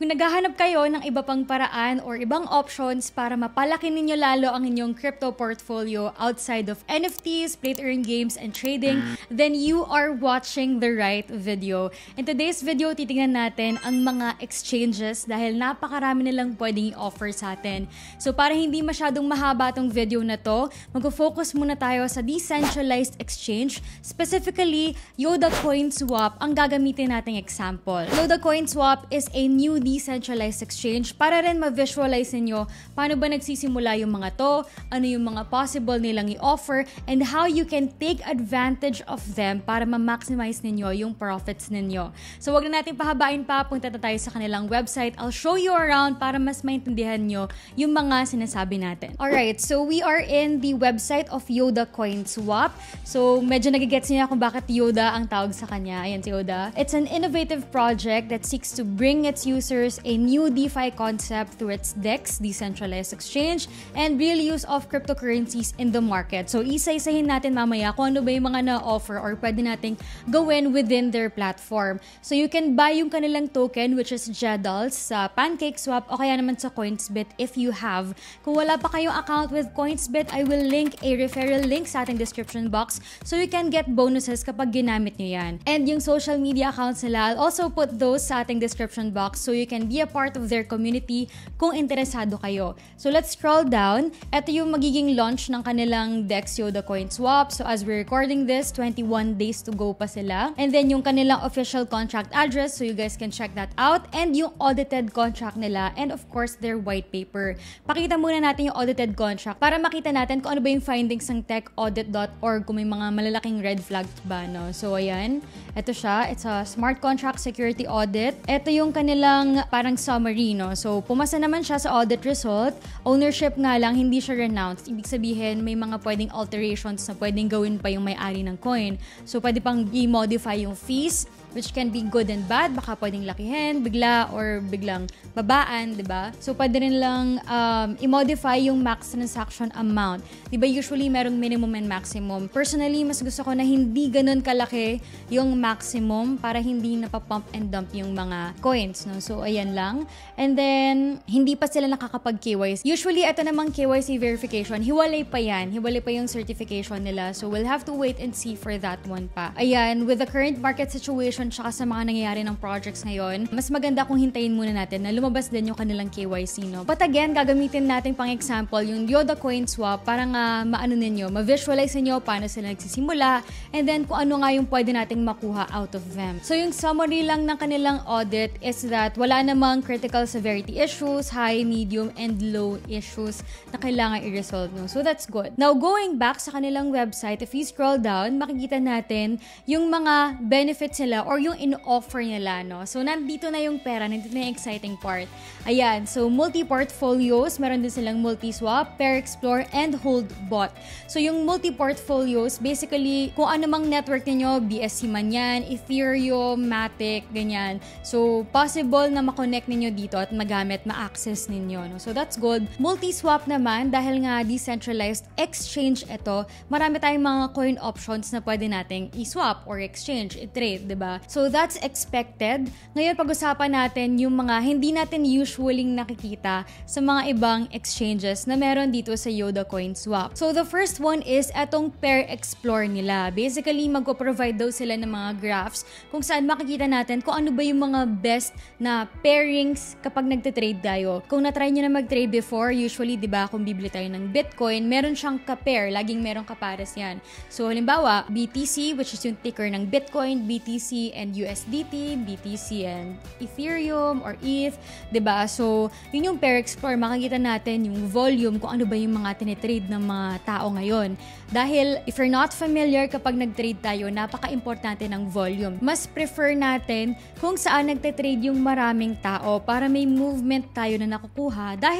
Kung naghahanap kayo ng iba pang paraan or ibang options para mapalaki ninyo lalo ang inyong crypto portfolio outside of NFTs, play-to-earn games, and trading, then you are watching the right video. In today's video, titingnan natin ang mga exchanges dahil napakarami nilang pwedeng i-offer sa atin. So para hindi masyadong mahaba tong video na to, mag-focus muna tayo sa decentralized exchange. Specifically, Yoda CoinSwap ang gagamitin nating example. Yoda CoinSwap is a new decentralized exchange para rin ma-visualize ninyo paano ba nagsisimula yung mga to, ano yung mga possible nilang i-offer, and how you can take advantage of them para ma-maximize ninyo yung profits ninyo. So wag na natin pahabain pa, punta na tayo sa kanilang website. I'll show you around para mas maintindihan nyo yung mga sinasabi natin. Alright, so we are in the website of Yoda CoinSwap. So medyo nagigets niya kung bakit Yoda ang tawag sa kanya. Ayan si Yoda. It's an innovative project that seeks to bring its users a new DeFi concept through its DEX, decentralized exchange, and real use of cryptocurrencies in the market. So isa-isahin natin mamaya kung ano ba yung mga na-offer or pwede nating gawin within their platform. So you can buy yung kanilang token, which is JEDALS, sa PancakeSwap o kaya naman sa Coinsbit if you have. Kung wala pa kayong account with Coinsbit, I will link a referral link sa ating description box so you can get bonuses kapag ginamit nyo yan. And yung social media accounts nila, I'll also put those sa ating description box so you can be a part of their community kung interesado kayo. So let's scroll down. Ito yung magiging launch ng kanilang DEX Yoda CoinSwap. So as we're recording this, 21 days to go pa sila. And then yung kanilang official contract address, so you guys can check that out. And yung audited contract nila, and of course their white paper. Pakita muna natin yung audited contract para makita natin kung ano ba yung findings ng techaudit.org, kung may mga malalaking red flags ba, no? So ayan, ito siya. It's a smart contract security audit. Ito yung kanilang parang summary, no? So pumasa naman siya sa audit result. Ownership nga lang, hindi siya renounced. Ibig sabihin, may mga pwedeng alterations na pwedeng gawin pa yung may-ari ng coin. So pwede pang i-modify yung fees, which can be good and bad. Baka pwedeng lakihin, bigla, or biglang babaan, diba? So pwede rin lang i-modify yung max transaction amount. Diba usually merong minimum and maximum. Personally, mas gusto ko na hindi ganun kalaki yung maximum para hindi napapump and dump yung mga coins, no? So ayan lang. And then, hindi pa sila nakakapag-KYC. Usually, ito namang KYC verification, hiwalay pa yan. Hiwalay pa yung certification nila. So we'll have to wait and see for that one pa. Ayan, with the current market situation tsaka sa mga nangyayari ng projects ngayon, mas maganda kung hintayin muna natin na lumabas din yung kanilang KYC, no? But again, gagamitin natin pang example yung Yoda CoinSwap para nga maano ninyo, ma-visualize ninyo paano sila nagsisimula, and then kung ano nga yung pwede nating makuha out of them. So yung summary lang ng kanilang audit is that wala namang critical severity issues, high, medium, and low issues na kailangan i-resolve, no? So that's good. Now, going back sa kanilang website, if you scroll down, makikita natin yung mga benefits nila or yung in-offer nila, no? So nandito na yung pera, nandito na yung exciting part. Ayan, so multi-portfolios, meron din silang multi-swap, pair explore, and hold bot. So yung multi-portfolios, basically, kung ano mang network niyo, BSC man yan, Ethereum, Matic, ganyan. So possible na ma-connect ninyo dito at magamit, ma-access ninyo, no? So that's good. Multi-swap naman, dahil nga decentralized exchange ito, marami tayong mga coin options na pwede nating i-swap or exchange, i-trade, diba? So that's expected. Ngayon, pag-usapan natin yung mga hindi natin usually nakikita sa mga ibang exchanges na meron dito sa Yoda CoinSwap. So the first one is etong Pair Explore nila. Basically, magpo-provide daw sila ng mga graphs kung saan makikita natin kung ano ba yung mga best na pairings kapag nagte-trade tayo. Kung na-try nyo na mag-trade before, usually, diba, kung bibili tayo ng Bitcoin, meron siyang ka-pair. Laging merong kapares yan. So, halimbawa, BTC, which is yung ticker ng Bitcoin, BTC and USDT, BTC and Ethereum or ETH, 'di ba? So, yun yung Pair Explore, makikita natin yung volume kung ano ba yung mga tinitrade ng mga tao ngayon. Dahil if you're not familiar, kapag nag-trade tayo, napaka-importante ng volume. Mas prefer natin kung saan nagte-trade yung maraming tao para may movement tayo na nakukuha. Dahil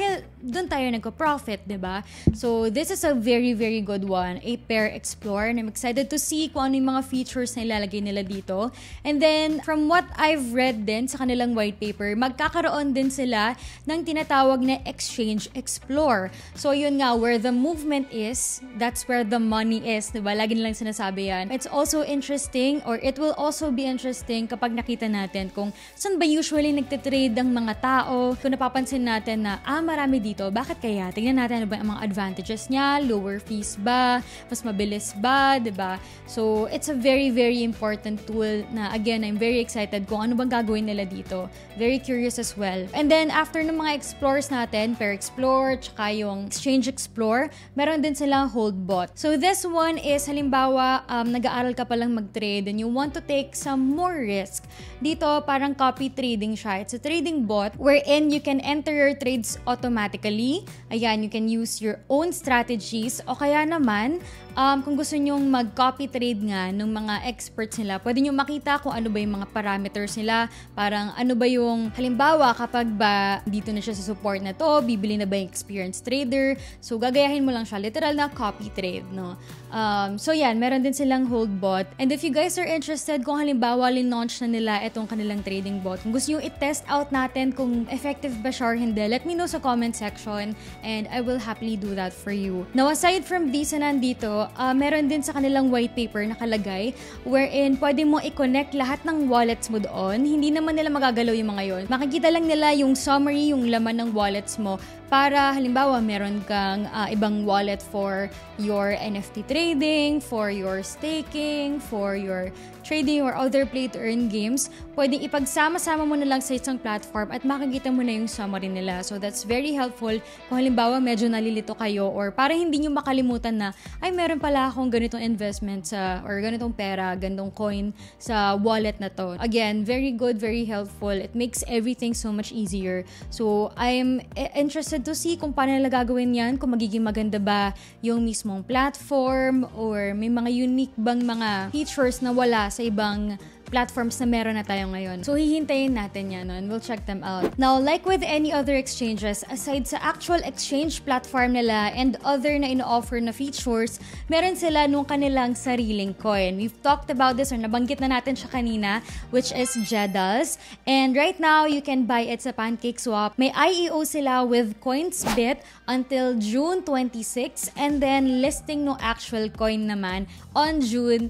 doon tayo nagko-profit, diba? So, this is a very, very good one. A Pair Explore. And I'm excited to see kung ano yung mga features na ilalagay nila dito. And then, from what I've read din sa kanilang white paper, magkakaroon din sila ng tinatawag na Exchange Explore. So, yun nga, where the movement is, that's where the money is, diba? Lagi nilang sinasabi yan. It's also interesting, or it will also be interesting kapag nakita natin kung saan ba usually nagtitrade ang mga tao. Kung napapansin natin na, marami dito, bakit kaya? Tingnan natin ano ba ang mga advantages niya, lower fees ba, mas mabilis ba, diba? So, it's a very, very important tool na, again, I'm very excited kung ano bang gagawin nila dito. Very curious as well. And then, after ng mga explores natin, Pair Explore, tsaka yung Exchange Explore, meron din silang Hold Bot. So, this one is, halimbawa, nag-aaral ka palang mag-trade and you want to take some more risk. Dito, parang copy trading siya. It's a trading bot wherein you can enter your trades automatically. Ayan, you can use your own strategies o kaya naman, kung gusto nyong mag-copy trade nga ng mga experts nila, pwede nyo makita kung ano ba yung mga parameters nila. Parang ano ba yung, halimbawa, kapag ba dito na siya sa support na to, bibili na ba yung experienced trader? So, gagayahin mo lang siya. Literal na copy trade, no? So, yan. Meron din silang Hold Bot. And if you guys are interested kung halimbawa, launch na nila itong kanilang trading bot, kung gusto nyo i-test out natin kung effective ba siya or hindi, let me know sa comment section and I will happily do that for you. Now, aside from these na nandito, meron din sa kanilang white paper nakalagay wherein pwede mo i-connect lahat ng wallets mo doon. Hindi naman nila magagalaw yung mga yon. Makikita lang nila yung summary, yung laman ng wallets mo para halimbawa meron kang ibang wallet for your NFT trading, for your staking, for your trading or other play-to-earn games, pwedeng ipagsama-sama mo na lang sa isang platform at makikita mo na yung summary nila. So that's very helpful kung halimbawa medyo nalilito kayo or para hindi nyo makalimutan na ay meron pala akong ganitong investment sa or ganitong pera, ganitong coin sa wallet na to. Again, very good, very helpful. It makes everything so much easier. So I'm interested to see kung paano nila gagawin yan, kung magiging maganda ba yung mismong platform or may mga unique bang mga features na wala sa ibang platforms na meron na tayo ngayon. So, hihintayin natin yan, no? And we'll check them out. Now, like with any other exchanges, aside sa actual exchange platform nila and other na ino-offer na features, meron sila nung kanilang sariling coin. We've talked about this or nabanggit na natin siya kanina, which is Jedals. And right now, you can buy it sa PancakeSwap. May IEO sila with CoinsBit until June 26 and then listing no actual coin naman on June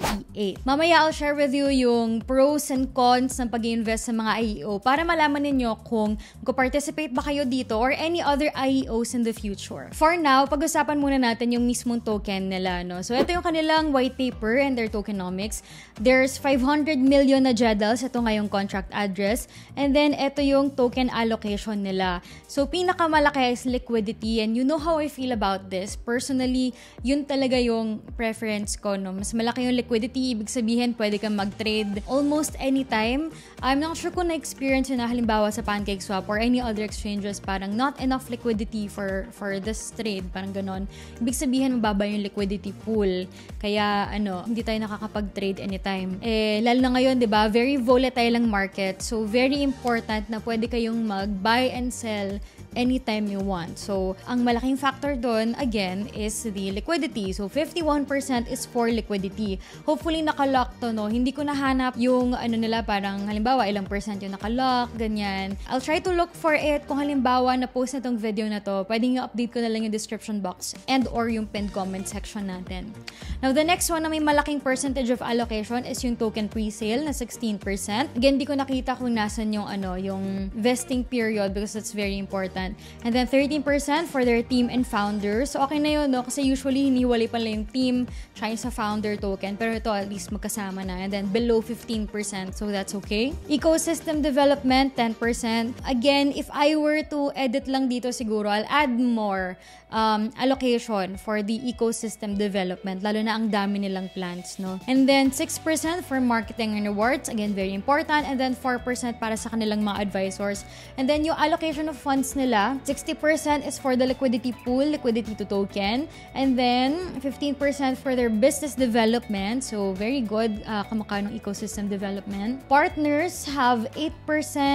28. Mamaya, I'll share with you yung pros and cons ng pag-invest sa mga IEO para malaman ninyo kung participate ba kayo dito or any other IEOs in the future. For now, pag-usapan muna natin yung mismong token nila, no? So, ito yung kanilang white paper and their tokenomics. There's 500 million na Jedals. Ito nga yung contract address. And then, ito yung token allocation nila. So, pinakamalaki is liquidity and you know how I feel about this. Personally, yun talaga yung preference ko, no? Mas malaki yung liquidity, ibig sabihin pwede kang mag-trade almost anytime. I'm not sure kung na-experience yun na halimbawa sa PancakeSwap or any other exchanges, parang not enough liquidity for this trade, parang ganon. Ibig sabihin, mababa yung liquidity pool. Kaya, hindi tayo nakakapag-trade anytime. Lalo na ngayon, di ba? Very volatile ang market. So, very important na pwede kayong mag-buy and sell anytime you want. So, ang malaking factor doon, again, is the liquidity. So, 51% is for liquidity. Hopefully, nakalock to, no? Hindi ko nahanap yung nila, parang halimbawa, ilang percent yung nakalock, ganyan. I'll try to look for it. Kung halimbawa, na-post na tong video na to, pwedeng i-update ko na lang yung description box and or yung pinned comment section natin. Now, the next one na may malaking percentage of allocation is yung token pre-sale na 16%. Again, di ko nakita kung nasan yung yung vesting period because that's very important. And then 13% for their team and founders. So, okay na yun, no? Kasi usually, hiniwalay pala yung team tsaka sa founder token. Pero ito, at least magkasama na. And then below 15%. So, that's okay. Ecosystem development, 10%. Again, if I were to edit lang dito siguro, I'll add more allocation for the ecosystem development. Lalo na ang dami nilang plans, no? And then 6% for marketing and rewards. Again, very important. And then 4% para sa kanilang mga advisors. And then yung allocation of funds nila, 60% is for the liquidity pool, liquidity to token. And then 15% for their business development. So, very good kamakano ecosystem development. Partners have 8%,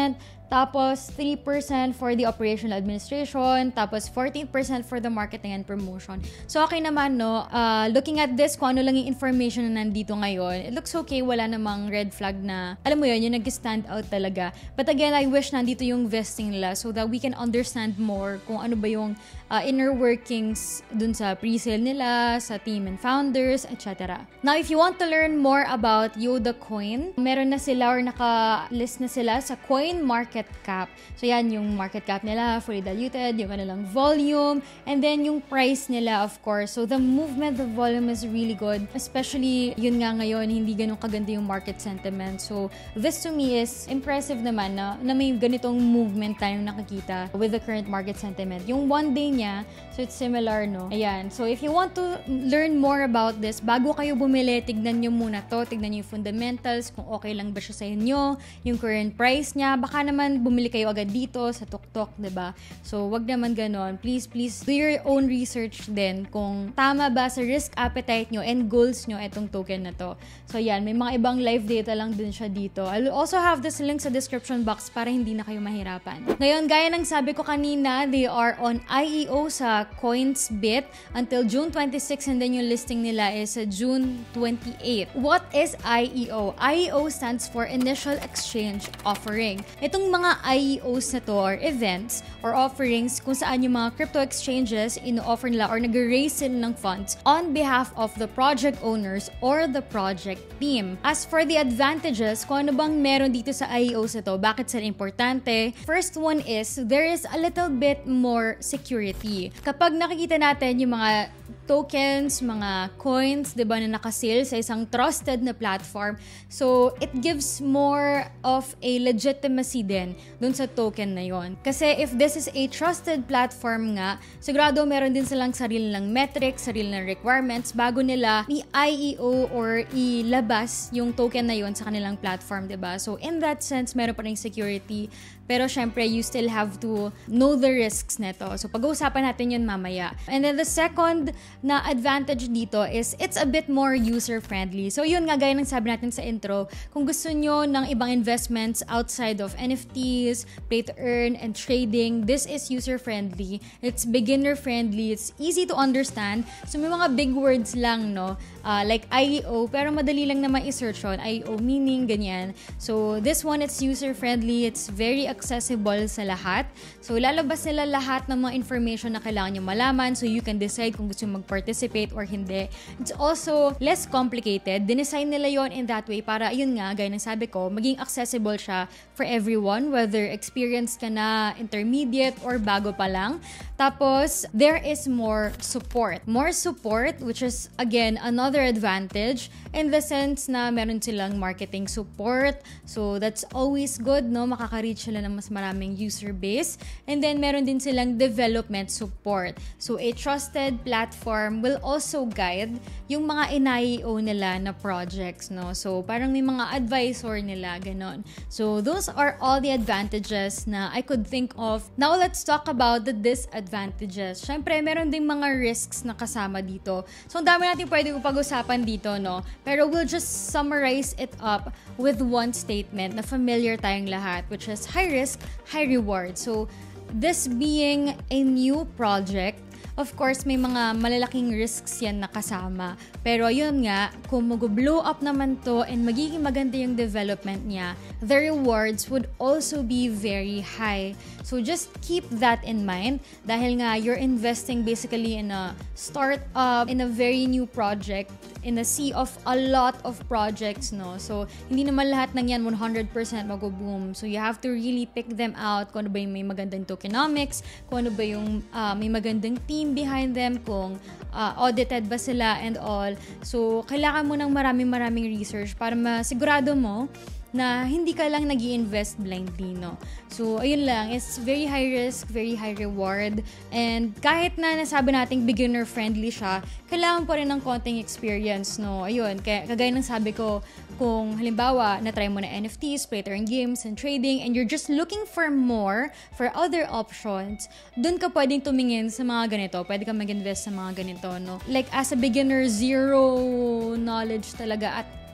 tapos 3% for the operational administration, tapos 14% for the marketing and promotion. So okay naman, no? Looking at this, kung ano lang yung information na nandito ngayon, it looks okay. Wala namang red flag na, alam mo yun, yung nag-stand out talaga. But again, I wish nandito yung vesting nila so that we can understand more kung ano ba yung inner workings dun sa pre-sale nila, sa team and founders, etc. Now, if you want to learn more about Yoda Coin, meron na sila or naka-list na sila sa Coin Market Cap. So yan, yung market cap nila, fully diluted, yung kanilang volume, and then yung price nila, of course. So the movement, the volume is really good. Especially, yun nga ngayon, hindi ganun kaganda yung market sentiment. So this to me is impressive naman na may ganitong movement tayong nakikita with the current market sentiment. Yung one day niya, so it's similar, no? Ayan. So if you want to learn more about this, bago kayo bumili, tignan nyo muna to, tignan nyo yung fundamentals, kung okay lang ba siya sa inyo, yung current price niya, baka naman bumili kayo agad dito sa TukTok, diba? So wag naman ganon. Please do your own research din kung tama ba sa risk appetite nyo and goals nyo itong token na to. So yan, may mga ibang live data lang din siya dito. I'll also have this link sa description box para hindi na kayo mahirapan. Ngayon, gaya ng sabi ko kanina, they are on IEO sa CoinsBit until June 26 and then yung listing nila is June 28. What is IEO? IEO stands for Initial Exchange Offering. Itong mga IEOs na to or events or offerings kung saan yung mga crypto exchanges ino-offer nila or nag-raise sila ng funds on behalf of the project owners or the project team. As for the advantages, kung ano bang meron dito sa IEOs na to, bakit sila importante? First one is, there is a little bit more security. Kapag nakikita natin yung mga tokens, mga coins, diba, na nakasale sa isang trusted na platform. So, it gives more of a legitimacy din dun sa token na yon. Kasi if this is a trusted platform nga, sigurado meron din silang sarili ng metrics, sarili ng requirements bago nila i-IEO or ilabas yung token na yon sa kanilang platform, diba? So, in that sense, meron pa rin security. Pero syempre, you still have to know the risks neto. So, pag-uusapan natin yun mamaya. And then the second na advantage dito is it's a bit more user-friendly. So, yun nga, gaya ng sabi natin sa intro, kung gusto nyo ng ibang investments outside of NFTs, play to earn, and trading, this is user-friendly. It's beginner-friendly. It's easy to understand. So, may mga big words lang, no? Like IEO, pero madali lang naman i-search on. IEO meaning, ganyan. So, this one, it's user-friendly. It's very accessible sa lahat. So, lalabas nila lahat ng mga information na kailangan nyo malaman so you can decide kung gusto mag-participate or hindi. It's also less complicated. Dinesign nila yon in that way para, yun nga, gaya ng sabi ko, maging accessible siya for everyone, whether experienced ka na, intermediate, or bago pa lang. Tapos, there is more support. More support, which is, again, another advantage in the sense na meron silang marketing support. So, that's always good, no? Makaka-reach sila ng mas maraming user base. And then, meron din silang development support. So, a trusted platform will also guide yung mga in-IEO nila na projects, no? So, parang may mga advisor nila, ganon. So, those are all the advantages na I could think of. Now, let's talk about the disadvantages. Syempre, meron ding mga risks na kasama dito. So, ang dami natin pwede pag-usapan dito, no? Pero we'll just summarize it up with one statement na familiar tayong lahat, which is high risk, high reward. So, this being a new project, of course, may mga malalaking risks yan na kasama. Pero yun nga, kung mag-blow up naman to and magiging maganda yung development niya, the rewards would also be very high. So just keep that in mind dahil nga you're investing basically in a startup, in a very new project, in a sea of a lot of projects, no? So, hindi naman lahat ng yan 100% mag-boom. So, you have to really pick them out kung ano ba yung may magandang tokenomics, kung ano ba yung may magandang team behind them, kung audited ba sila and all. So, kailangan mo ng maraming research para masigurado mo na hindi ka lang nag-i-invest blindly, no? So, ayun lang. It's very high risk, very high reward. And kahit na nasabi nating beginner-friendly siya, kailangan pa rin ng konting experience, no? Ayun, kagaya ng sabi ko, kung halimbawa, na-try mo na NFTs, play to earn games, and trading, and you're just looking for more, for other options, dun ka pwedeng tumingin sa mga ganito. Pwede ka mag-invest sa mga ganito, no? Like, as a beginner, zero knowledge talaga at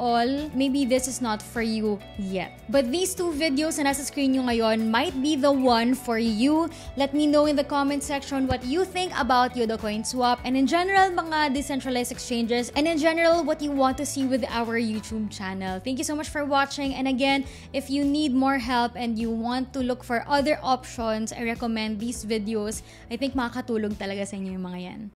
all, maybe this is not for you yet. But these two videos na nasa screen nyo ngayon might be the one for you. Let me know in the comment section what you think about Yodo Coin Swap and in general, mga decentralized exchanges, and in general, what you want to see with our YouTube channel. Thank you so much for watching. And again, if you need more help and you want to look for other options, I recommend these videos. I think makakatulong talaga sa inyo yung mga yan.